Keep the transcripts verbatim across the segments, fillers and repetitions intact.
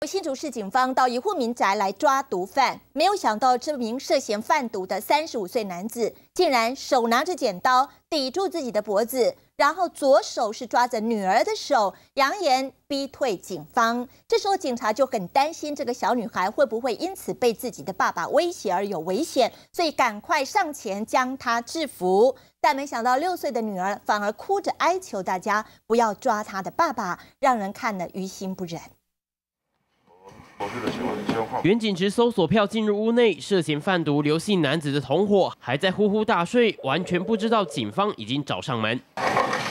新竹市警方到一户民宅来抓毒贩，没有想到这名涉嫌贩毒的三十五岁男子，竟然手拿着剪刀抵住自己的脖子，然后左手是抓着女儿的手，扬言逼退警方。这时候警察就很担心这个小女孩会不会因此被自己的爸爸威胁而有危险，所以赶快上前将她制服。但没想到六岁的女儿反而哭着哀求大家不要抓她的爸爸，让人看了于心不忍。 远警持搜索票进入屋内，涉嫌贩毒刘姓男子的同伙还在呼呼大睡，完全不知道警方已经找上门。 来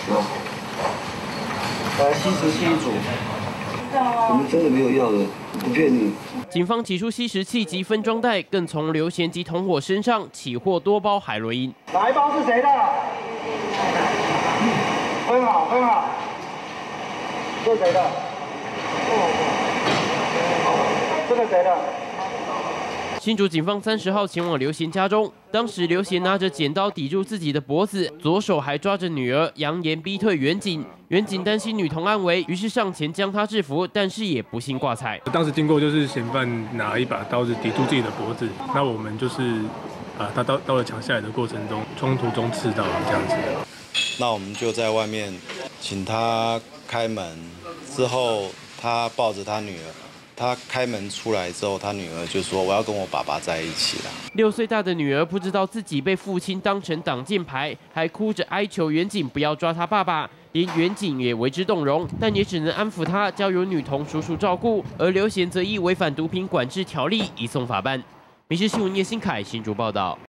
吸食器一组，我们真的没有要的，不骗你。 警方起出吸食器及分装袋，更从刘贤及同伙身上起获多包海洛因。 哪一包是谁的？分好，分好。这是谁的？这个谁的？ 新竹警方三十号前往刘贤家中，当时刘贤拿着剪刀抵住自己的脖子，左手还抓着女儿，扬言逼退远警。远警担心女童安危，于是上前将她制服，但是也不幸挂彩。 当时经过就是嫌犯拿一把刀子抵住自己的脖子，那我们就是啊，他刀刀的抢下来的过程中，冲突中刺到这样子。 那我们就在外面请他开门，之后他抱着他女儿。 他开门出来之后，他女儿就说：“我要跟我爸爸在一起了。” 六岁大的女儿不知道自己被父亲当成挡箭牌，还哭着哀求远警不要抓他爸爸，连远警也为之动容，但也只能安抚他，交由女童叔叔照顾。而刘贤则以违反毒品管制条例移送法办。民视新闻叶新凯新竹报道。